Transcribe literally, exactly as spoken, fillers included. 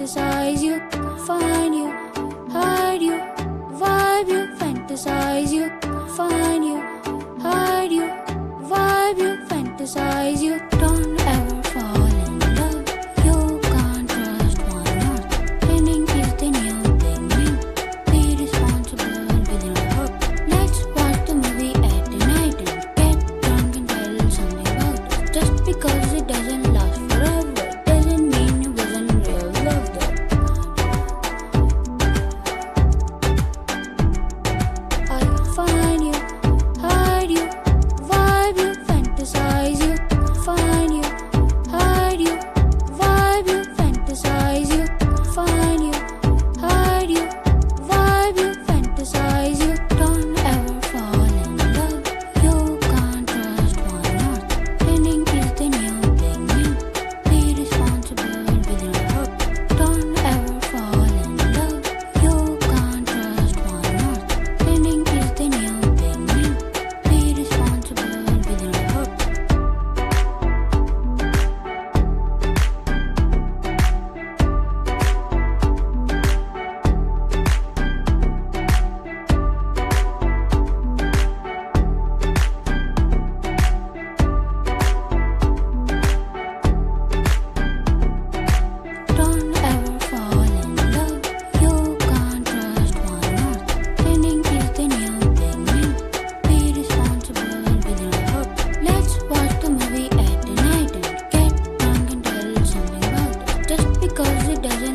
fantasize you, find you, hide you, vibe you, fantasize you, find you, hide you, vibe you, fantasize you. Don't ever fall in love, you can't trust one more. Ending is the new beginning, be responsible with your heart. Let's watch the movie at the night and get drunk and tell something about it. Just because it doesn't last forever doesn't mean it wasn't real love though. I find you, hide you, vibe you, fantasize you, find you, hide you, vibe you, fantasize you, find you, hide you, vibe you, fantasize you. Don't ever fall in love, you can't trust one more. Ending is the new beginning, be responsible with your heart. Don't ever fall in love, you can't trust one more. Ending is the new beginning, be responsible with your heart. Don't ever fall in love, you can't trust one more. Ending is the new beginning, be responsible with your heart. Let's watch the movie at the night and get drunk and tell something about it. Just because it doesn't